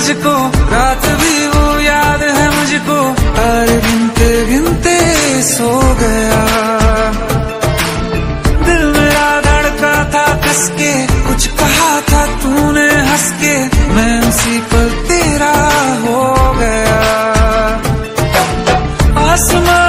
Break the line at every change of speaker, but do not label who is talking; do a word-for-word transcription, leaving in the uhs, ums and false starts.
तुझको, रात भी वो याद है मुझको, तारे गिनते गिनते सो गया। दिल मेरा धड़का था कस के, कुछ कहा था तूने हंस के, मैं उसी पल तेरा हो गया। आसमां